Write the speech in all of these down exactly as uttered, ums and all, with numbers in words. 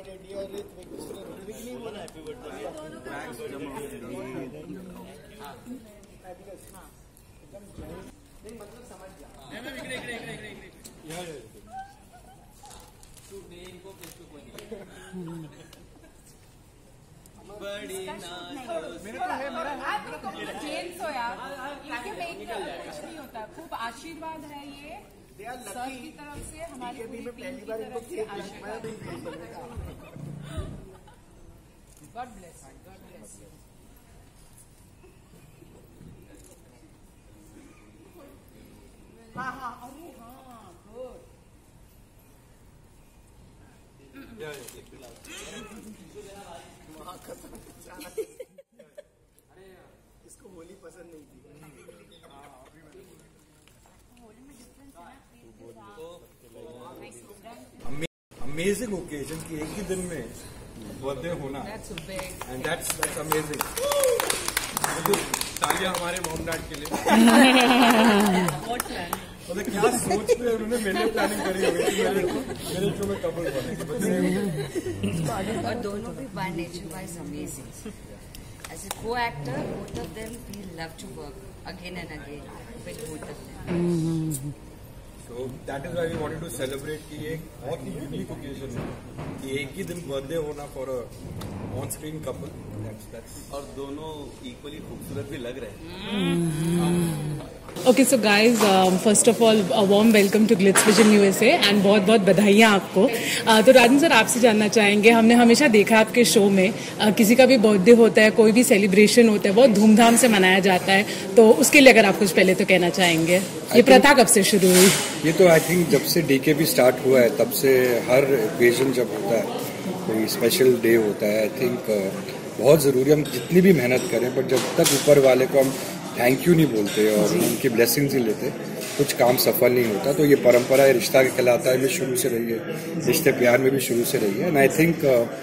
Birthday dear Ritwik, उसने ऋत्विक नहीं बोला हैप्पी बर्थडे। नहीं मतलब समझ गया। इकड़े इकड़े इकड़े इकड़े इकड़े तू दे इनको फेस पे कोई नहीं। बड़ी ना मेरा है मेरा है जेंट्स हो यार, इनके मेक कुछ नहीं होता, खूब आशीर्वाद है ये सर की तरफ से, हमारी पूरी टीम की तरफ से आशीर्वाद। God bless, God bless you. हाँ हाँ अरे हाँ गुड। इसको होली पसंद नहीं थी। अमेजिंग ओकेजन की एक ही दिन में बर्थडे होना, एंड दैट्स दैट्स अमेजिंग। तालियां हमारे मॉम डैड के लिए। मतलब क्या सोच में उन्होंने मेरे प्लानिंग करी होगी कि मेरे मेरे शो में कपल बने। और दोनों भी by nature wise amazing. As a co-actor both of them we love to work again and again with both of them. So that is why we wanted to celebrate कि एक बहुत ही unique occasion है कि एक ही दिन birthday होना for a on screen couple. और दोनों इक्वली खूबसूरत भी लग रहे हैं। Okay so guys, first of all warm welcome to Glitz Vision USA and बहुत बहुत बधाइयाँ आपको। uh, तो राजन सर, आपसे जानना चाहेंगे, हमने हमेशा देखा आपके शो में uh, किसी का भी बर्थडे होता है, कोई भी सेलिब्रेशन होता है, बहुत धूमधाम से मनाया जाता है, तो उसके लिए अगर आप कुछ पहले तो कहना चाहेंगे, ये प्रथा कब से शुरू हुई? ये तो आई थिंक जब से डीके भी स्टार्ट हुआ है तब से हर ओकेजन जब होता है, कोई स्पेशल डे होता है, आई थिंक uh, बहुत ज़रूरी, हम जितनी भी मेहनत करें पर जब तक ऊपर वाले को हम थैंक यू नहीं बोलते और उनकी ब्लेसिंग्स नहीं लेते, कुछ काम सफल नहीं होता। तो ये परंपरा है, रिश्ता के कहलाता है, भी शुरू से रही है, रिश्ते प्यार में भी शुरू से रही है। एंड आई थिंक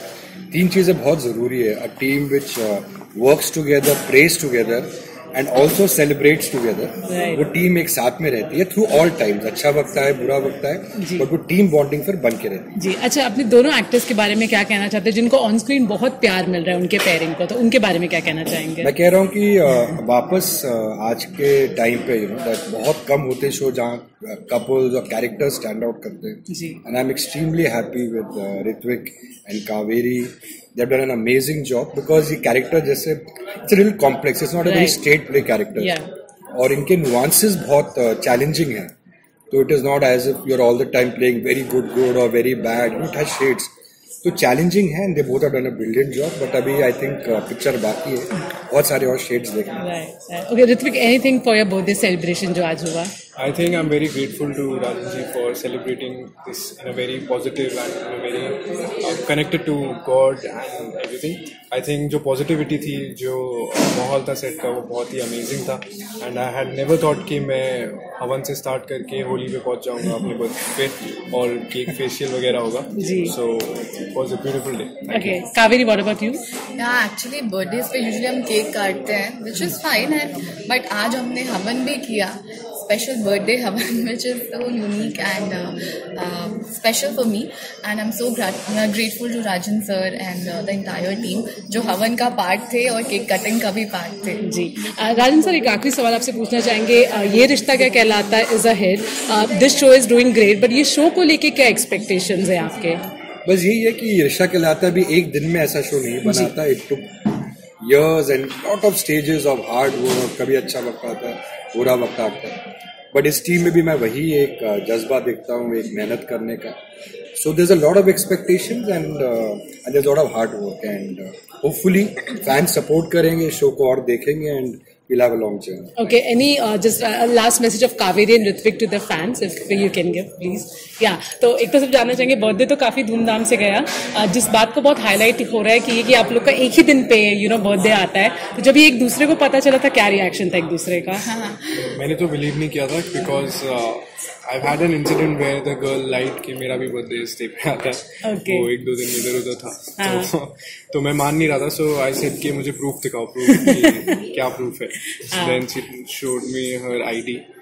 तीन चीज़ें बहुत ज़रूरी है। A team which works together, praise together and also celebrates together. वो टीम एक साथ में रहती है थ्रू ऑल टाइम्स, अच्छा वक्त है, बुरा वक्त है, बट वो टीम बॉन्डिंग फिर बन के रहती है। जी अच्छा, अपने दोनों एक्टर्स के बारे में क्या कहना चाहते हैं जिनको ऑन स्क्रीन बहुत प्यार मिल रहा है उनके पेयरिंग को, तो उनके बारे में क्या कहना चाहेंगे? मैं कह रहा हूँ कि uh, वापस uh, आज के टाइम पे यू नो दैट बहुत कम होते शो जहाँ कपल्स और कैरेक्टर्स स्टैंड आउट करते हैं। And I am extremely happy with Rithvik and Kaveri. They've done an amazing job because ये कैरेक्टर जैसे it's a little complex, it's not a very straight play character. Yeah. और इनके nuances बहुत challenging हैं, तो it is not as if you're all the time playing very good good or very bad. It has shades. तो challenging है, they both have done a brilliant job, but अभी I think picture बाकी है, बहुत सारे और shades देखने। Right, right. Okay, Ritvik, anything for your birthday celebration जो आज हुआ? I think I'm very grateful to Rajan ji for celebrating this in a very positive and in a very uh, connected to God and everything. I think जो positivity थी, जो माहौल था set का, वो बहुत ही amazing था, and I had never thought कि मैं हवन से start करके होली पे पहुंच जाऊंगा अपने बर्थडे पे और केक फेशियल वगैरह होगा। So it was a beautiful day. Thank Okay, you. Kaveri, what about you? Yeah, actually birthdays पे usually हम केक काटते हैं, which is fine है, but आज हमने हवन भी किया, special birthday havan, which is so unique and uh, uh, special for me, and I'm so grat- uh, grateful to Rajan sir and uh, the entire team जो हवन का part थे और केक कटिंग का भी पार्ट थे। जी राजन sir, एक आखिरी सवाल आपसे पूछना चाहेंगे, ये रिश्ता Kya Kehlata Hai is ahead, this show is doing great, but ये शो को लेके क्या एक्सपेक्टेशंस हैं आपके? बस यही है कि रिश्ता कहलाता है भी एक दिन में ऐसा शो नहीं बनाता, it took years and lot of stages of hard work, कभी अच्छा वक्त आता है, बुरा वक्त आता है, बट इस टीम में भी मैं वही एक जज्बा देखता हूँ, एक मेहनत करने का। So there's a lot of expectations and uh, and there's a lot of hard work and uh, hopefully fans support करेंगे, शो को और देखेंगे and we'll have a long journey. Okay, any uh, just a last message of Kaveri and Ritvik to the fans if you can give, please. Yeah, तो एक तो सब जानना चाहेंगे, बर्थडे तो काफी धूमधाम से गया, uh, जिस बात को बहुत हाईलाइट हो रहा है कि ये कि आप लोग का एक ही दिन पे यू नो बर्थडे आता है, तो जब ये एक दूसरे को पता चला था, क्या रिएक्शन था एक दूसरे का? मैंने तो बिलीव नहीं किया था because I've had an incident where the girl lied कि मेरा भी बर्थडे इस डे पे आता है, okay. वो एक दो दिन इधर उधर था, हाँ. तो, तो मैं मान नहीं रहा था, सो आई सेड कि मुझे प्रूफ दिखाओ, प्रूफ क्या प्रूफ है, then she showed me her ID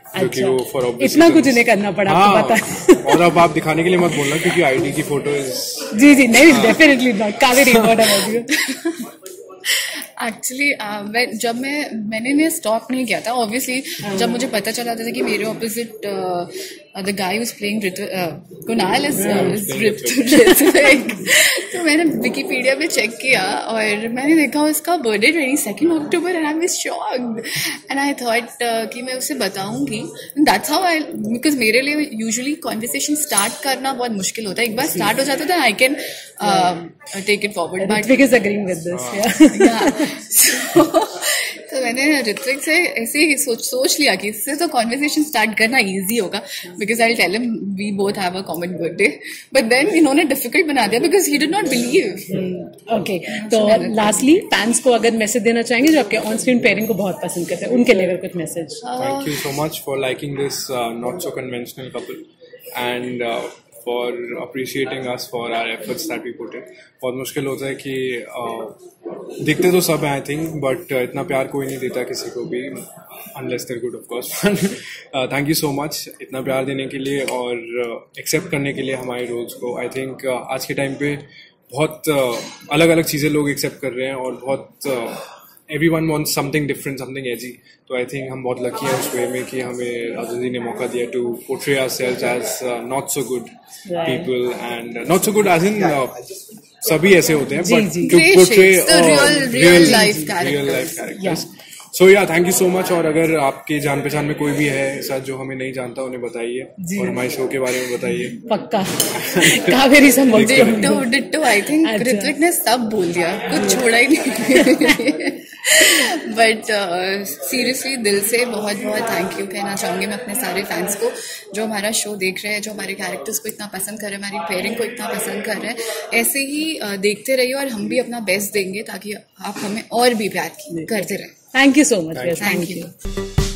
क्योंकि वो फॉर ऑब्वियस इतना कुछ इन्हें करना पड़ा, आपको पता है। और अब आप दिखाने के लिए मत बोलना क्योंकि आईडी की फोटो इज जी जी नहीं, definitely not. Kaveri what about you? Actually uh, जब मैं मैंने इन्हें स्टॉप नहीं किया था, ऑब्वियसली जब मुझे पता चला था कि मेरे opposite the guy was playing Kunal is Rithvik, तो मैंने विकिपीडिया पे चेक किया और मैंने देखा उसका birthday twenty second October and I was shocked and I thought कि मैं उसे बताऊंगी। दैट्स हाउ आई, बिकॉज मेरे लिए यूजुअली कॉन्वर्सेशन स्टार्ट करना बहुत मुश्किल होता है, एक बार स्टार्ट हो जाता है I can take it forward. Rithvik is agreeing with this. So, तो मैंने ऋत्विक से ऐसे ही सोच सोच लिया कि इससे तो कॉन्वर्सेशन स्टार्ट करना इजी होगा, because I tell him we both have a common birthday, but then इन्होंने डिफिकल्ट बना दिया because he did not believe. Okay, तो लास्टली फैंस को अगर मैसेज देना चाहेंगे जो आपके ऑन स्क्रीन पेयरिंग को बहुत पसंद करते हैं, उनके लिए अगर कुछ message? Thank you so much for liking this not so conventional couple and for appreciating us for our efforts that we put in. बहुत मुश्किल होता है कि uh, दिखते तो सब हैं आई थिंक, बट इतना प्यार कोई नहीं देता किसी को भी unless they're good of course. Thank you so much इतना प्यार देने के लिए और एक्सेप्ट uh, करने के लिए हमारे रोल्स को। आई थिंक uh, आज के टाइम पे बहुत uh, अलग अलग चीज़ें लोग एक्सेप्ट कर रहे हैं और बहुत everyone wants something different, something edgy. तो आई थिंक हम बहुत लकी हैं उस वे में कि हमें राजन जी ने मौका दिया to portray ourselves as not so good people and not so good as in सभी ऐसे होते हैं, but to portray real life characters. So yeah thank you so much. और अगर आपके जान पहचान में कोई भी है ऐसा जो हमें नहीं जानता, उन्हें बताइए और हमारे शो के बारे में बताइए। पक्का कावेरी से ditto ditto I think Rithvik ने सब बोल दिया, कुछ छोड़ा ही नहीं। बट सीरियसली uh, दिल से बहुत बहुत थैंक यू कहना चाहूँगी मैं अपने सारे फैंस को जो हमारा शो देख रहे हैं, जो हमारे कैरेक्टर्स को इतना पसंद कर रहे हैं, हमारी पेयरिंग को इतना पसंद कर रहे हैं। ऐसे ही uh, देखते रहिए और हम भी अपना बेस्ट देंगे ताकि आप हमें और भी प्यार करते रहें। Thank you so much. Thank you.